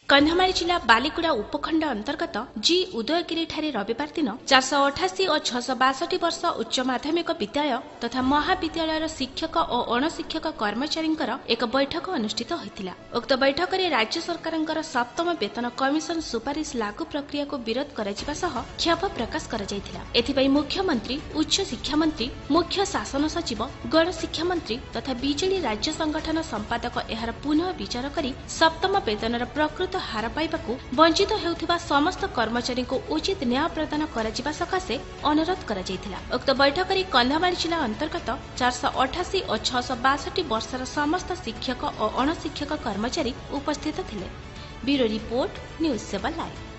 कंधमाल जिला बालीगुड़ा उपखंड अंतर्गत जी उदयगिरी ठारे रविवार दिन 488 और 662 वर्ष उच्च माध्यमिक विद्यालय तथा महाविद्यालय शिक्षक और अणशिक्षक कर्मचारी एक बैठक अनुष्ठित होता। उक्त बैठक में राज्य सरकार सप्तम वेतन कमिशन सुपारिश लागू प्रक्रिया को विरोध कर क्षोभ प्रकाश कर मुख्यमंत्री, उच्च शिक्षा मंत्री, मुख्य शासन सचिव, गण शिक्षा मंत्री तथा बीजेडी राज्य संगठन संपादक यार पुनः विचार कर सप्तम वेतन प्रकृत हार पाइबाकू वंचित हेउथिबा समस्त कर्मचारी को उचित न्याय प्रदान करा सकाशे अनुरोध करा जायथिला। उक्त बैठक में कंधमाल जिला अंतर्गत 488 और 662 वर्षर समस्त शिक्षक और अणशिक्षक कर्मचारी उपस्थित थिले। Bureau report, news 7 live.